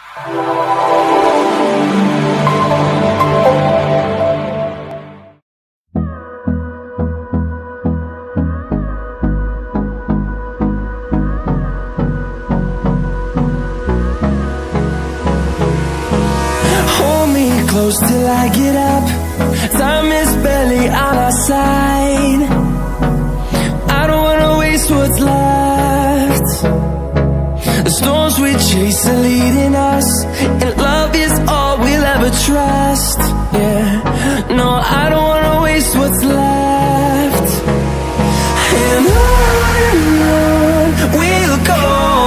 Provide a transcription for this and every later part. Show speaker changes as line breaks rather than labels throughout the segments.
Close till I get up. Time is barely on our side. I don't wanna waste what's left. The storms we chase are leading us, and love is all we'll ever trust. Yeah, no, I don't wanna waste what's left. And on we'll go,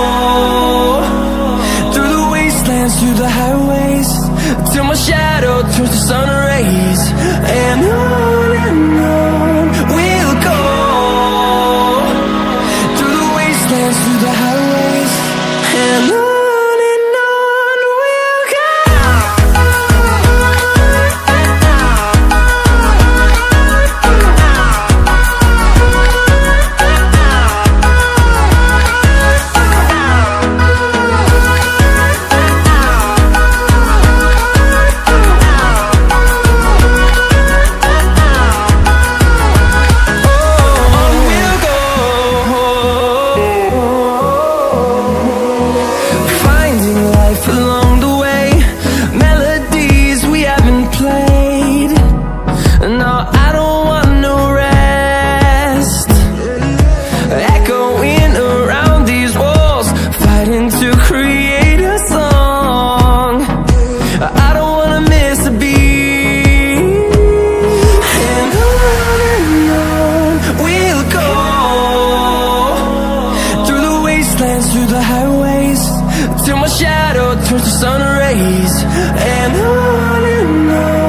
through the wastelands, through the highways, till my shadow turns to sun rays. And on we'll go, through the wastelands, through the highways, and on we'll go. Through the highways, till my shadow turns to sun rays. And on